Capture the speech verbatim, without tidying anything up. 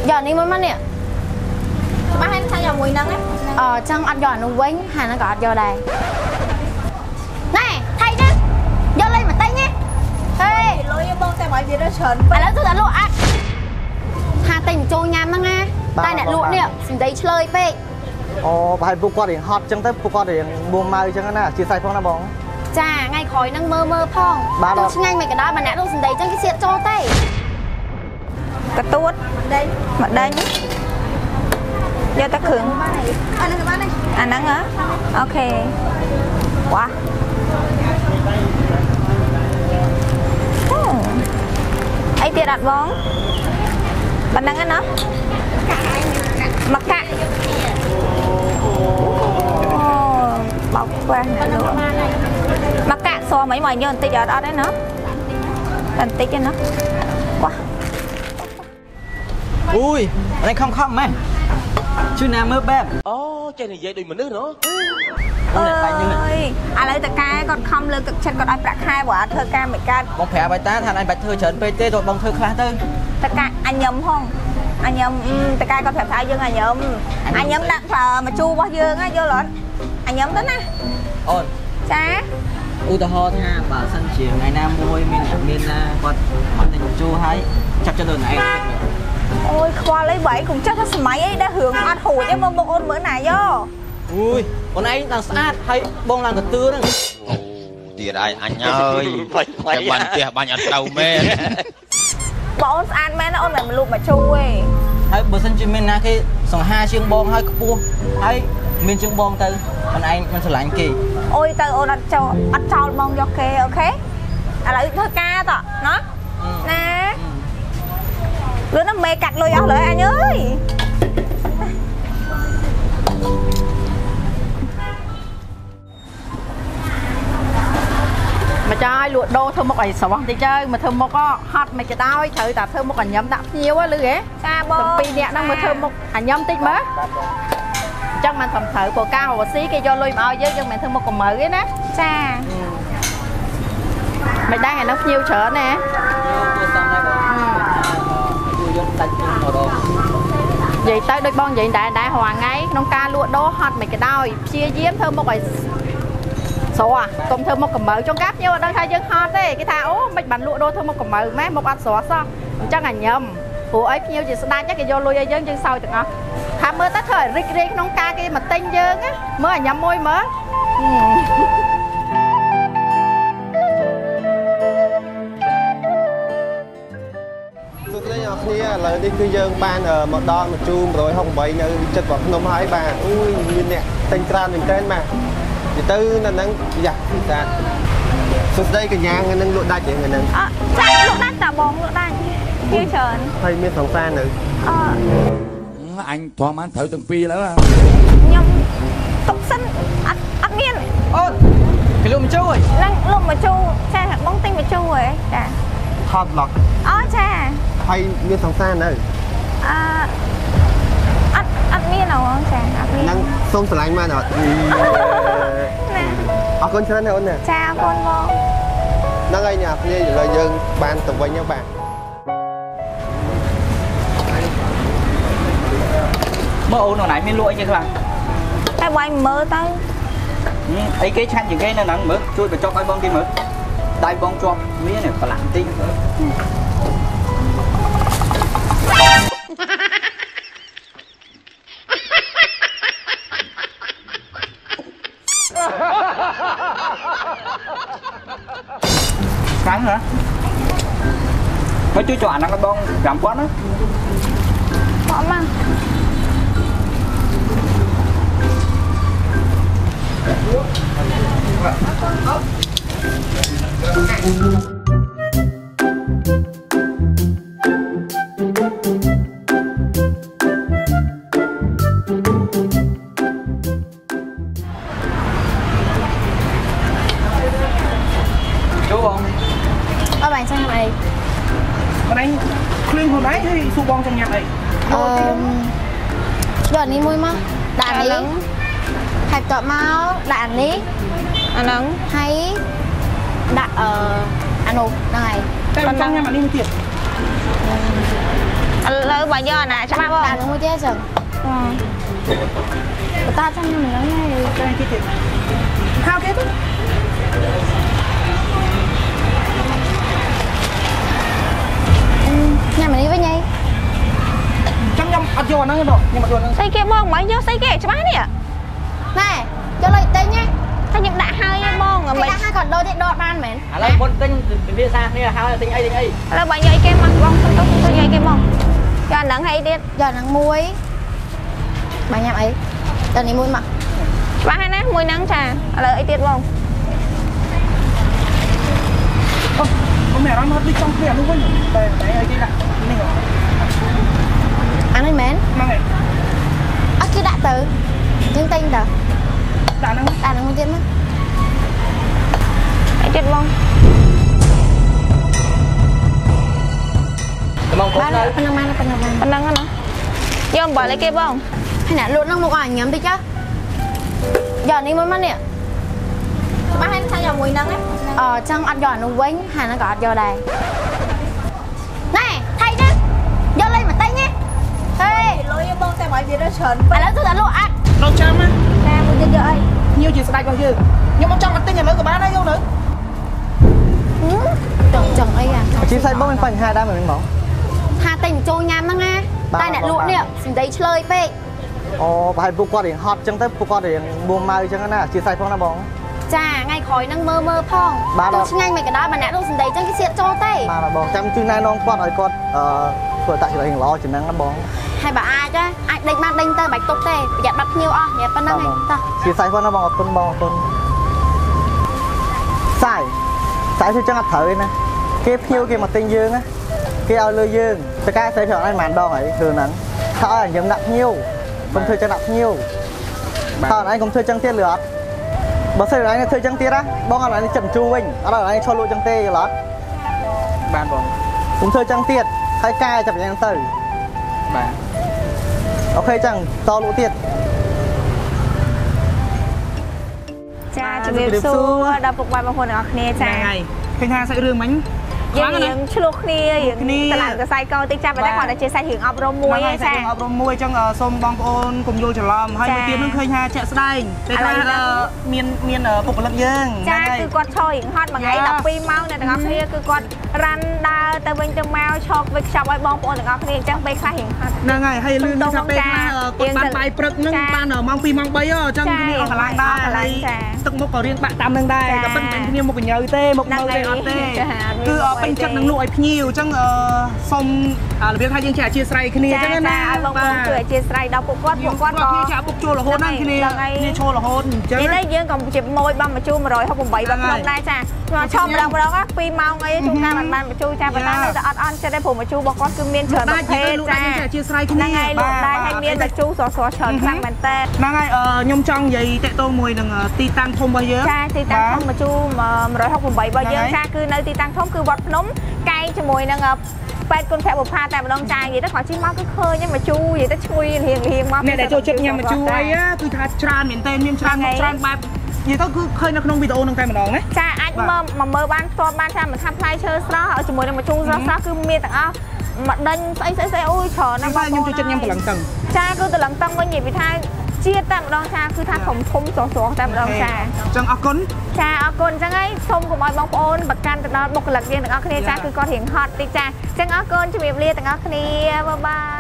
giờ ní mới mất nè bác hay sao giờ mùi nắng á ờ chân ăn giòn nó quánh hàng nó có giờ đây này thay nhá vô lên mà tay nhé ê lôi bông tay mọi việc nó sờn àแล้วtôi lụa ăn hà tình trôi nhám đó nghe tay nè lụa nè xin đấy chơi pe ồ bài phụ qua để hot chân tới phụ qua để buông mai chân nè chia sẻ phong na bóng chà ngay khỏi năng mơ mơ phong tôi ngay mày cái đó mà nãy tôi xin đấy chân cái xiết cho tay cái tuốt đây mặt đây nhé giờ ta khử anh nắng bán đây anh nắng hả ok quá ấy tiền đặt bóng bạn nắng ăn nó mặc cạn bọc qua mặc cạn so mấy mày nhớ tí giờ đó đấy nó làm tí cho nó quá ui anh không không mày chứ nào mơ bẹp ô chơi này vậy đừng mình nước nữa ơi à lấy tờ ca còn không lương cực chân còn anh bạc hai quả thơ ca mày ca bông phè bài tá thằng anh bạch thơ trấn pt rồi bông thơ khá tư tờ ca anh nhầm không anh nhầm tờ ca còn phải phải dương anh nhầm anh nhầm đặt phở mà chu bao dương á vô lộn anh nhầm tính á ôn cha u tờ ho tha bảo sân chiều ngày nam môi miền miền là còn hoàn thành chu hay chắc cho đường này ôi khoa lấy bảy cũng chắc cái máy ấy đã hưởng ăn hủ chứ mà một ôn bữa này vô ui con ấy đang sát hay bông làm thật tư đó tiền ai anh ơi cái bàn tiền bàn ăn tàu mê bọn ăn mẹ nó ôn mày mà lụm mà chui hay bữa sân chiều miền na khi sòng hai chiêng bông hay cua hay miền chiêng bông tư con anh mình sẽ lại kỳ ôi tao ôn ăn cho ăn cho mong cho kê ok à lại thơ ca tọ nó nè đứa nó mê cạch lôi áo lại anh ơi mà chơi lụa đô thơm một ấy sáu bông thì chơi mà thơm một có hot mày cái tao ấy thử ta thơm một ảnh nhấm đạp nhiều á lư ghé cha bông tầm pi nè đang mà thơm một ảnh nhấm tích mới chắc mình thầm thử của cao và xí cái do lôi mà với nhưng mình thơm một còn mới nè cha mày đang ngày nó nhiều chở nè vậy tới đôi bon vậy đại đại hoàng ngay nông ca lụa đô hot mày cái đôi chia diếm thơm một ấy số à cùng thơm một cầm mỡ trong cáp nhau đang thay dân hot đấy cái thảo mày bắn lụa đô thơm một cầm mỡ mấy một ăn số sao chắc là nhầm của ấy nhiều gì sẽ đang chắc cái do lôi dân dân sau được không tham mơ tắt thời rịch rịch nông ca cái mà tinh dân á mới là nhầm môi mới kia là đi cư dân ban ở một đòn một chu rồi không bay nơi chất vật nông hai bà ui như nè tên tra mình tên mà thì tư là nắng giặt ra xuất đây cái nhà nâng lụa đai chuyện người nâng à cha lụa đai cả bóng lụa đai kia trời hay miếng thằng pha nữa anh thoáng mãn thử từng pi nữa nhầm tục sinh ăn ăn miên ôi cái lụa mà chu rồi lăng lụa mà chu cha bóng tinh mà chu rồi cha hot lọt ờ cha hay miếng thằng pha nữa à ăn ăn miên nào không cha ăn miên năng xông sờ lạnh mà nọ nè à con chơi nào nè cha con vô năng ai nhà như là dân ban tụi quanh nhau bạn mơ ôn hồi nãy mới lụa chứ các bạn cái quanh mơ tới ấy cái chăn những cái nó nắng mỡ chui vào cho cái bông kia mỡ đai bông cho mía này phải làm tinh cắn hả mấy chú chọn nó cái bông giảm quá đó bỏ mà chú không ở bạn sang này bên anh khuyên hồi nãy thì su bông trong nhà này ờ giờ ní mui mà đàn ní hạt tọa máu đàn ní anh nắng hay đặt ở anh ục này còn trong nhà mà đi một tiền lấy bảy បើយកណាច្បាស់បងដាក់នឹងមួយទៀតចឹងបតាចាំខ្ញុំហ្នឹងហើយចាគេទៀតហៅគេទៅញ៉ាំនេះវិញហីចាំខ្ញុំអត់យកហ្នឹងទេបងខ្ញុំអត់យកហ្នឹងស្អីគេបងមិនយកស្អីគេច្បាស់នេះណែយកលុយទិញណាតែខ្ញុំដាក់ហើយឯងបងមិនដាក់ហើយគាត់ដូរទៀតដកបានមែនឥឡូវបុនទិញវិភាសាគ្នាហៅទិញអីទិញអីឥឡូវបើយកអីគេមកបងសុំទៅទៅយកអីគេបងយកហ្នឹងហើយទៀតយកនឹងមួយបើញ៉ាំអីយកនេះមួយមកច្បាស់ហើយណាមួយហ្នឹងចាឥឡូវអីទៀតបងអូមែនអារម្មណ៍ដូចចង់គ្នានោះវិញតែតែអីគេដាក់នេះអានេះមែនហ្នឹងហើយអត់គេដាក់ទៅយើងទិញទៅដាក់ហ្នឹងដាក់នឹងមួយទៀតមកអីទៀតបងតែមកគាត់បានប៉ុណ្ណឹងបានប៉ុណ្ណឹងបានប៉ុណ្ណឹងណាយកអំបិលអីគេបងហើយអ្នកលក់នឹងមកឲ្យញ៉ាំតិចចុះយកនេះមួយមកនេះច្បាស់ហើយថាយកមួយហ្នឹងណាអឺចង់អត់យកអានោះវិញហាហ្នឹងក៏អត់យកដែរណែថៃណាយកលេខមកទិញណាហេលុយបងតែមកវាទៅច្រើនឥឡូវគឺតែលក់អត់ដល់ចាំណាតែមួយទៀតយកអីញៀវជាស្ដេចរបស់យើងខ្ញុំអត់ចង់មកទិញឥឡូវក៏បានដែរយកនៅចង់ចង់អីអាជីផ្សាយបងមានបញ្ហាដែរមែនបងថាទិញចូលញ៉ាំហ្នឹងណាតែអ្នកលក់នេះសម្ដីឆ្លើយពេកអូប្រហែលពួកគាត់រៀងហត់ចឹងទៅពួកគាត់រៀងបួមម៉ៅចឹងណាជីផ្សាយផងណាបងចាថ្ងៃក្រោយហ្នឹងមើលមើលផងទោះឆ្ងាញ់មិនក៏ដោយបើអ្នកលក់សម្ដីចឹងគេសៀតចូលទេបាទបងចាំជួយណែនាំគាត់ឲ្យគាត់អឺធ្វើតាក់ច្រៃល្អជាងហ្នឹងណាបងហើយបើអាចអាចដេញបានដេញទៅបាច់ទុកទេប្រយ័ត្នបាត់ភ្ញៀវអស់ញ៉ាំប៉ុណ្ណឹងឯងតោះជីផ្សាយផងណាបងអរគុណបងអរគុណសាយសាយជួយចឹងអត់ត្រូវទេណាគេភ្ញៀវគេមកទិញយើងណាគេឲ្យលើយើងតើកែស្អីប្រហែលប៉ុន្មានដងហើយគ្រឿងហ្នឹងថាឲ្យខ្ញុំដាក់ភ្ញៀវខ្ញុំធ្វើចឹងដាក់ភ្ញៀវថាអញខ្ញុំធ្វើចឹងទៀតលឺអត់បើសិនអញធ្វើចឹងទៀតណាបងអត់អញចិត្តជូរវិញអត់ឲ្យអញឈរលក់ចឹងទេយល់អត់បានបងខ្ញុំធ្វើចឹងទៀតហើយកែចាប់យ៉ាងទៅបាទអូខេចឹងតលក់ទៀតចាជំរាបសួរដល់ពុកម៉ែបងប្អូនទាំងអស់គ្នាចាហើយឃើញថាសាច់រឿងមិញយើងយើងឆ្លោះគ្នាយើងតឡាកសៃកោតិចចាប់តែគាត់តែជាសាច់រឿងអប់រំមួយឯងចាអប់រំមួយអញ្ចឹងសូមបងប្អូនកុំយល់ច្រឡំហើយមួយទៀតនឹងឃើញថាជាក់ស្ដែងពេលថាមានមានបុគ្គលិកយើងចាគឺគាត់ឈររៀងហត់មួយថ្ងៃដប់ពីរម៉ោងអ្នកទាំងអស់គ្នាគឺគាត់រ៉ាន់ដើរទៅវិញទៅមកឆោកវិចខ្ចប់ឲ្យបងប្អូនទាំងអស់គ្នាអញ្ចឹងពេលខ្លះរៀងហត់ហ្នឹងហើយហើយលឿនថាពេលខ្លះគាត់បានបាយព្រឹកនឹងបានម៉ោងពីរម៉ោងបីអញ្ចឹងគ្នាអស់កន្លងដែរហើយទឹកមុខក៏រៀងបាក់តាមនឹងដែរក៏ប៉ុន្តែគ្នាមុខកញ្ញើទេមុខនៅទេអត់ទេគឺពេញចិត្តនឹងលក់ឲ្យភ្ញៀវអញ្ចឹងសូមរបៀបថាយើងជាអធិស្ឋានគ្នាអញ្ចឹងណាឲ្យបងប្អូនជួយអធិស្ឋានដល់ពួកគាត់ពួកគាត់ក៏ចាក់ពុកចូលរហូតហ្នឹងគ្នាគ្នាចូលរហូតអញ្ចឹងនេះយើងក៏ជាមួយបានបញ្ជូរmột trăm sáu mươi támបាទខ្ញុំដែរចាខ្ញុំឈប់ម្ដងម្ដងពីរម៉ោងអីជួនកាលបានបានបញ្ជូរចាប៉ុន្តែនៅតែអត់អន់ចិត្តទេព្រោះបញ្ជូររបស់គាត់គឺមានច្រើនប្រភេទចាអធិស្ឋានគ្នាហ្នឹងហើយលក់ដែរហើយមានបញ្ជូរស្រស់ស្រស់ច្រើនខ្លាំងមែនតើហ្នឹងហើយខ្ញុំចង់និយាយតាក់ទងមួយនឹងទីតាំងធំរបស់យើងចាទីតាំងធំបញ្ជូរmột trăm sáu mươi támរបស់យើងចាគឺនៅទីតាំងធំគឺវត្តភ្នំកែងជាមួយនឹងបែតគុណភ័ក្របុប្ផាតែម្ដងចានិយាយទៅគាត់ជិះមកគឺឃើញមកជូរនិយាយទៅឈ្ងុយរៀងរៀងមកអ្នកដែលចូលចិត្តញ៉ាំមកជូរអីគឺថាច្រើនមែនតើមានច្រើនច្រើនបែបនិយាយទៅគឺឃើញនៅក្នុងវីដេអូហ្នឹងតែម្ដងណាចាអាចមើលមកមើលបានផ្ទាល់បានចាមិនថាផ្លែឈើស្រស់ហើយជាមួយនឹងមកជូរស្រស់ស្រស់គឺមានទាំងអស់មកដេញស្អីស្អីស្អីអូយច្រើនណាស់បងខ្ញុំចូលចិត្តញ៉ាំតលឹងតឹងចាគឺតលឹងតឹងវិញនិយាយពីថាជាតិតែម្ដងចាគឺថាធំធំស្រស់ស្រស់តែម្ដងចាអញ្ចឹងអរគុណចាអរគុណអញ្ចឹងហើយសូមកុំឲ្យបងប្អូនប្រកាន់ទៅដល់បុគ្គលិកយើងទាំងអស់គ្នាចាគឺគាត់រៀងហត់តិចចាអញ្ចឹងអរគុណជំរាបលាទាំងអស់គ្នាបាយបាយ